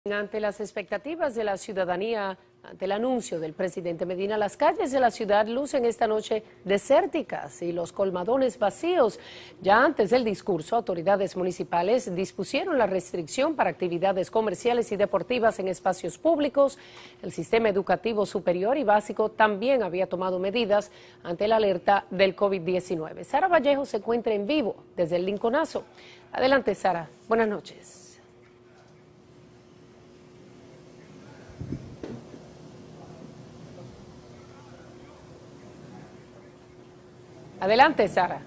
Ante las expectativas de la ciudadanía, ante el anuncio del presidente Medina, las calles de la ciudad lucen esta noche desérticas y los colmadones vacíos. Ya antes del discurso, autoridades municipales dispusieron la restricción para actividades comerciales y deportivas en espacios públicos. El sistema educativo superior y básico también había tomado medidas ante la alerta del COVID-19. Sara Vallejo se encuentra en vivo desde el Lincolnazo. Adelante, Sara. Buenas noches. Adelante, Sara.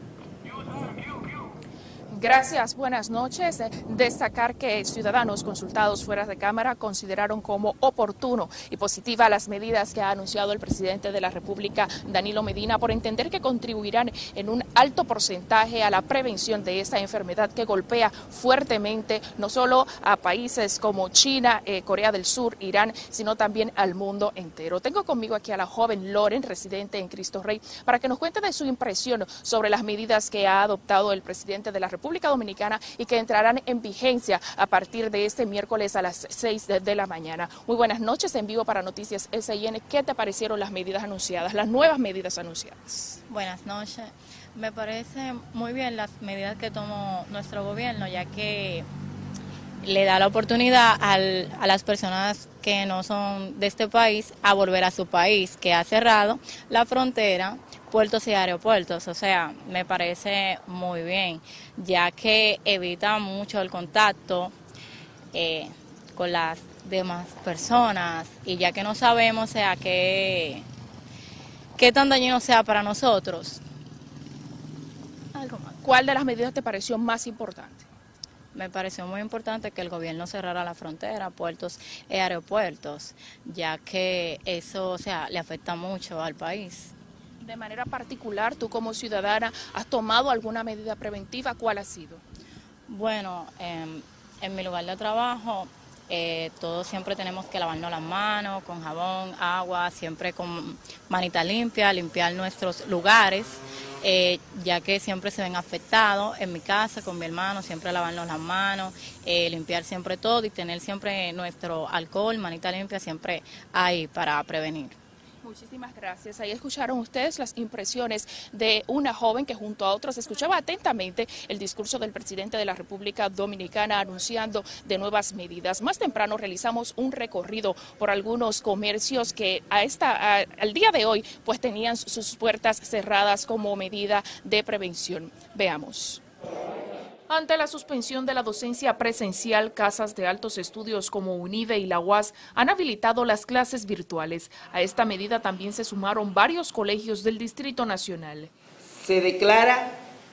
Gracias, buenas noches. Destacar que ciudadanos consultados fuera de Cámara consideraron como oportuno y positiva las medidas que ha anunciado el presidente de la República, Danilo Medina, por entender que contribuirán en un alto porcentaje a la prevención de esta enfermedad que golpea fuertemente no solo a países como China, Corea del Sur, Irán, sino también al mundo entero. Tengo conmigo aquí a la joven Loren, residente en Cristo Rey, para que nos cuente de su impresión sobre las medidas que ha adoptado el presidente de la República Dominicana y que entrarán en vigencia a partir de este miércoles a las 6 de la mañana. Muy buenas noches, en vivo para Noticias SIN. ¿Qué te parecieron las medidas anunciadas, las nuevas medidas anunciadas? Buenas noches. Me parece muy bien las medidas que tomó nuestro gobierno, ya que le da la oportunidad a las personas que no son de este país a volver a su país, que ha cerrado la frontera, puertos y aeropuertos. O sea, me parece muy bien, ya que evita mucho el contacto con las demás personas, y ya que no sabemos, o sea, qué tan dañino sea para nosotros. Algo más. ¿Cuál de las medidas te pareció más importante? Me pareció muy importante que el gobierno cerrara la frontera, puertos y aeropuertos, ya que eso, o sea, le afecta mucho al país. De manera particular, tú como ciudadana, ¿has tomado alguna medida preventiva? ¿Cuál ha sido? Bueno, en mi lugar de trabajo, todos siempre tenemos que lavarnos las manos con jabón, agua, siempre con manita limpia, limpiar nuestros lugares, ya que siempre se ven afectados. En mi casa, con mi hermano, siempre lavarnos las manos, limpiar siempre todo y tener siempre nuestro alcohol, manita limpia, siempre ahí para prevenir. Muchísimas gracias. Ahí escucharon ustedes las impresiones de una joven que junto a otros escuchaba atentamente el discurso del presidente de la República Dominicana anunciando de nuevas medidas. Más temprano realizamos un recorrido por algunos comercios que al día de hoy pues tenían sus puertas cerradas como medida de prevención. Veamos. Ante la suspensión de la docencia presencial, casas de altos estudios como UNIVE y la UAS han habilitado las clases virtuales. A esta medida también se sumaron varios colegios del Distrito Nacional. Se declara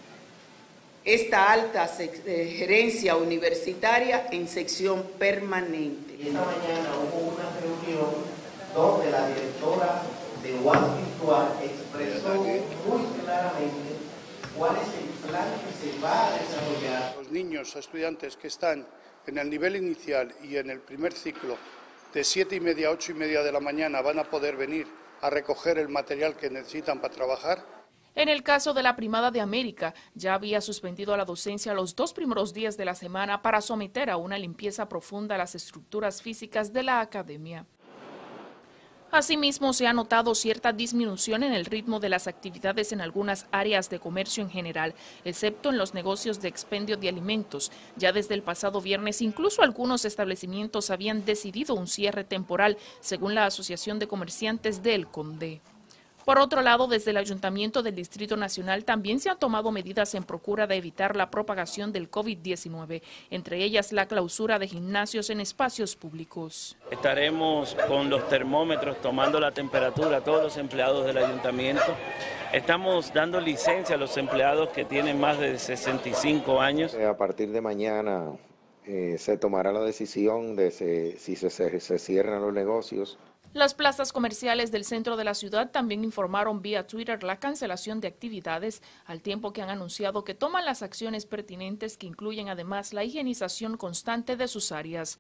esta alta gerencia universitaria en sección permanente. Esta mañana hubo una reunión donde la directora de UAS Virtual expresó muy claramente cuál es el plan que se va a desarrollar. Los niños, estudiantes que están en el nivel inicial y en el primer ciclo de 7:30 a 8:30 de la mañana van a poder venir a recoger el material que necesitan para trabajar. En el caso de la Primada de América, ya había suspendido la docencia los 2 primeros días de la semana para someter a una limpieza profunda las estructuras físicas de la academia. Asimismo, se ha notado cierta disminución en el ritmo de las actividades en algunas áreas de comercio en general, excepto en los negocios de expendio de alimentos. Ya desde el pasado viernes, incluso algunos establecimientos habían decidido un cierre temporal, según la Asociación de Comerciantes de El Condé. Por otro lado, desde el Ayuntamiento del Distrito Nacional también se han tomado medidas en procura de evitar la propagación del COVID-19, entre ellas la clausura de gimnasios en espacios públicos. Estaremos con los termómetros tomando la temperatura a todos los empleados del Ayuntamiento. Estamos dando licencia a los empleados que tienen más de 65 años. A partir de mañana se tomará la decisión de si se cierran los negocios. Las plazas comerciales del centro de la ciudad también informaron vía Twitter la cancelación de actividades, al tiempo que han anunciado que toman las acciones pertinentes que incluyen además la higienización constante de sus áreas.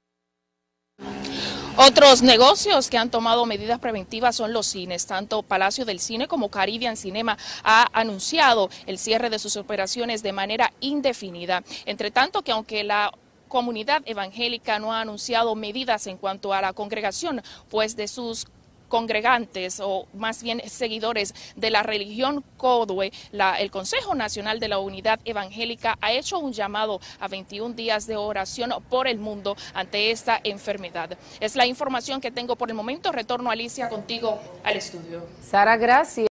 Otros negocios que han tomado medidas preventivas son los cines. Tanto Palacio del Cine como Caribbean Cinema ha anunciado el cierre de sus operaciones de manera indefinida. Entre tanto, que aunque la comunidad evangélica no ha anunciado medidas en cuanto a la congregación, pues de sus congregantes o más bien seguidores de la religión Codwe, el Consejo Nacional de la Unidad Evangélica ha hecho un llamado a 21 días de oración por el mundo ante esta enfermedad. Es la información que tengo por el momento. Retorno, Alicia, contigo al estudio. Sara, gracias.